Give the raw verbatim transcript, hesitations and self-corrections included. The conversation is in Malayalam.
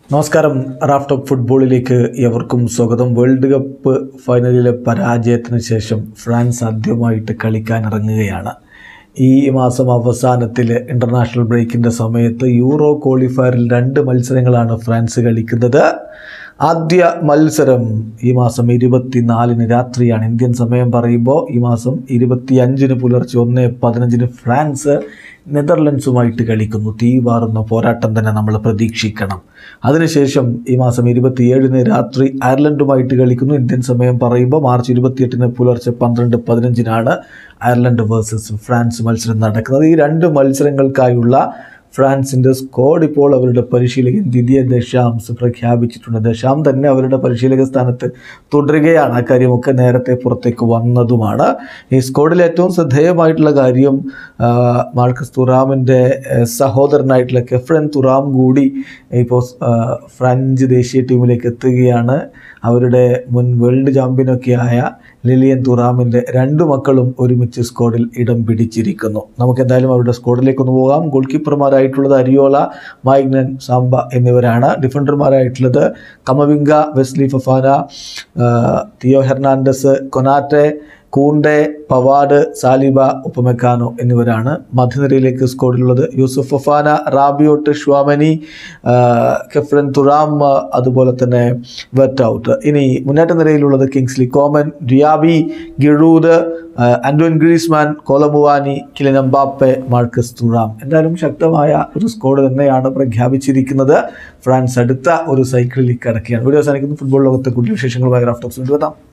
നമസ്കാരം. റാഫ് ടോക്ക് ഫുട്ബോളിലേക്ക് എവർക്കും സ്വാഗതം. വേൾഡ് കപ്പ് ഫൈനലിലെ പരാജയത്തിന് ശേഷം ഫ്രാൻസ് ആദ്യമായിട്ട് കളിക്കാനിറങ്ങുകയാണ്. ഈ മാസം അവസാനത്തിൽ ഇൻ്റർനാഷണൽ ബ്രേക്കിൻ്റെ സമയത്ത് യൂറോ ക്വാളിഫയറിൽ രണ്ട് മത്സരങ്ങളാണ് ഫ്രാൻസ് കളിക്കുന്നത്. ആദ്യ മത്സരം ഈ മാസം ഇരുപത്തിനാലിന് രാത്രിയാണ്. ഇന്ത്യൻ സമയം പറയുമ്പോൾ ഈ മാസം ഇരുപത്തി അഞ്ചിന് പുലർച്ചെ ഒന്ന് പതിനഞ്ചിന് ഫ്രാൻസ് നെതർലൻഡ്സുമായിട്ട് കളിക്കുന്നു. തീവാറുന്ന പോരാട്ടം തന്നെ നമ്മൾ പ്രതീക്ഷിക്കണം. അതിനുശേഷം ഈ മാസം ഇരുപത്തിയേഴിന് രാത്രി അയർലൻഡുമായിട്ട് കളിക്കുന്നു. ഇന്ത്യൻ സമയം പറയുമ്പോൾ മാർച്ച് ഇരുപത്തിയെട്ടിന് പുലർച്ചെ പന്ത്രണ്ട് പതിനഞ്ചിനാണ് അയർലൻഡ് വേഴ്സസ് ഫ്രാൻസ് മത്സരം നടക്കുന്നത്. ഈ രണ്ട് മത്സരങ്ങൾക്കായുള്ള ഫ്രാൻസിൻ്റെ സ്ക്വാഡ് ഇപ്പോൾ അവരുടെ പരിശീലകൻ ദിദിയർ ദശാംസ് പ്രഖ്യാപിച്ചിട്ടുണ്ട്. ദശാം തന്നെ അവരുടെ പരിശീലക സ്ഥാനത്ത് തുടരുകയാണ്. ആ കാര്യമൊക്കെ നേരത്തെ പുറത്തേക്ക് വന്നതുമാണ്. ഈ സ്ക്വാഡിൽ ഏറ്റവും ശ്രദ്ധേയമായിട്ടുള്ള കാര്യം മാർക്കസ് തുറാമിൻ്റെ സഹോദരനായിട്ടുള്ള കെ.Thuram കൂടി ഇപ്പോൾ ഫ്രഞ്ച് ദേശീയ ടീമിലേക്ക് എത്തുകയാണ്. അവരുടെ മുൻ വേൾഡ് ചാമ്പ്യനൊക്കെ ആയ ലിലിയൻ തുറാമിൻ്റെ രണ്ടു മക്കളും ഒരുമിച്ച് സ്ക്വാഡിൽ ഇടം പിടിച്ചിരിക്കുന്നു. നമുക്കെന്തായാലും അവരുടെ സ്ക്വാഡിലേക്കൊന്ന് പോകാം. ഗോൾ കീപ്പർമാരായിട്ടുള്ളത് അരിയോല, മൈഗ്നൻ, സാംബ എന്നിവരാണ്. ഡിഫൻഡർമാരായിട്ടുള്ളത് Camavinga, Wesley Fofana, Theo Hernandez, Konate, Kounde, Pavard, Saliba, Upamecano എന്നിവരാണ്. മധ്യനിരയിലേക്ക് സ്ക്വാഡിലുള്ളത് Youssouf Fofana, Rabiot, Tchouameni, K.Thuram, അതുപോലെ തന്നെ വെർട്ടൗട്ട്. ഇനി മുന്നേറ്റ നിരയിലുള്ളത് Kingsley Coman, Diaby, Giroud, Antoine Griezmann, Kolo Muani, Kylian Mbappe, Marcus Thuram. എന്തായാലും ശക്തമായ ഒരു സ്ക്വാഡ് തന്നെയാണ് പ്രഖ്യാപിച്ചിരിക്കുന്നത്. ഫ്രാൻസ് അടുത്ത ഒരു സൈക്കിളിലേക്ക് കടക്കുകയാണ്. വീഡിയോ അവസാനിക്കുന്നു. ഫുട്ബോൾ ലോകത്തെ കൂടുതൽ വിശേഷങ്ങളുമായി റാഫ് ടോക്സ് കൊണ്ടുവരാം.